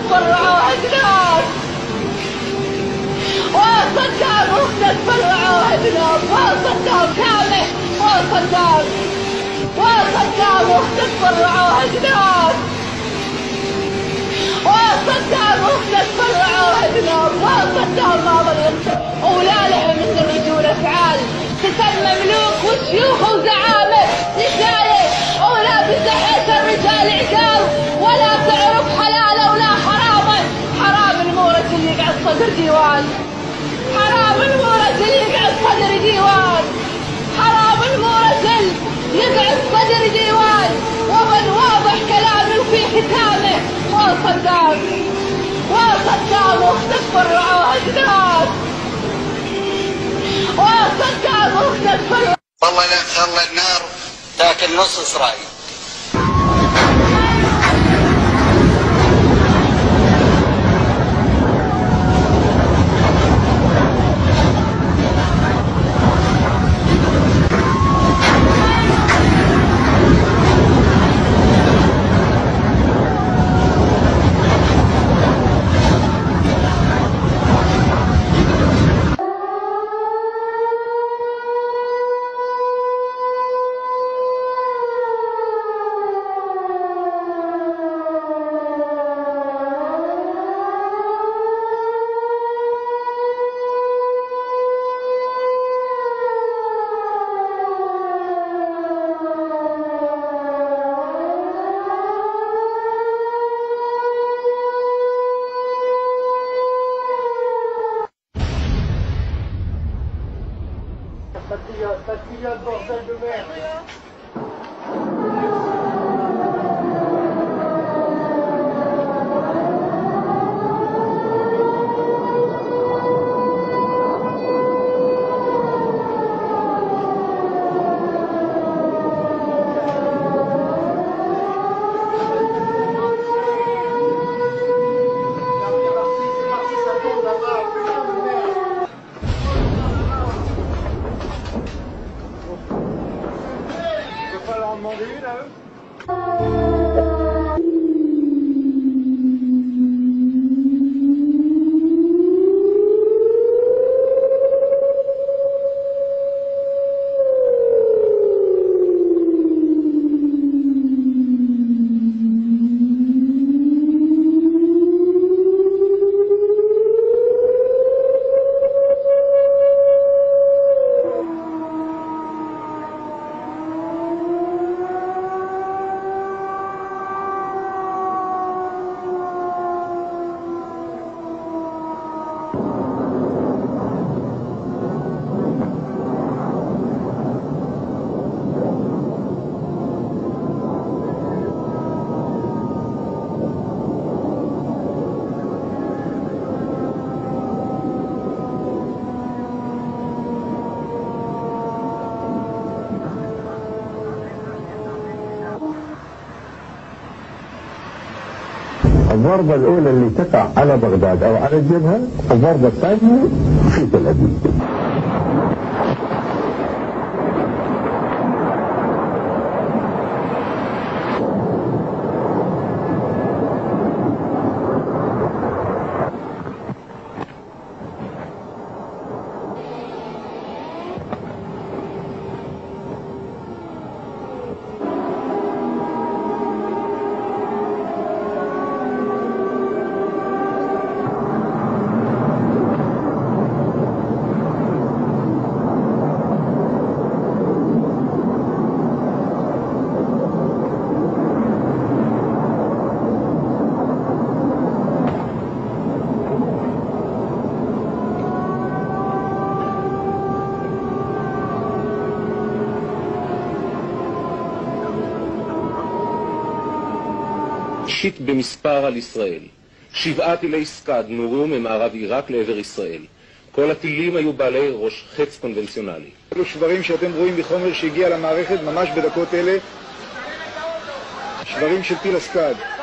فرعوها جنود، وصدام اختك فرعوها جنود، وصدام كامل، وصدام اختك فرعوها جنود، وصدام اختك فرعوها جنود، وصدام ما ظل ولا له من الرجول افعال، تسمى ملوك وشيوخ وزعامه نسايه ولا بزحية الرجال عقال، ولا تعرف حلاله ولا حرامه. حرام المورث اللي يقعد صدر ديوان، حرام المورث اللي يقعد صدر ديوان، حرام المورث اللي يقعد صدر ديوان. ومن واضح كلامي وفي ختامه، وصدام اختك فرعوها جنود، وصدام اختك فرعوها. والله النار تاكل نص اسرائيل. Patriote, bordel de merde. Demander une à eux. الضربة الأولى اللي تقع على بغداد أو على الجبهة، الضربة الثانية في تل أبيب. שיט במספר על ישראל. 7 טילי סקאד נורו ממערב עיראק לעבר ישראל. כל הטילים היו בעלי ראש חץ קונבנציונלי. אלו שברים שאתם רואים מחומר שהגיע למערכת ממש בדקות אלה, שברים של טיל הסקאד.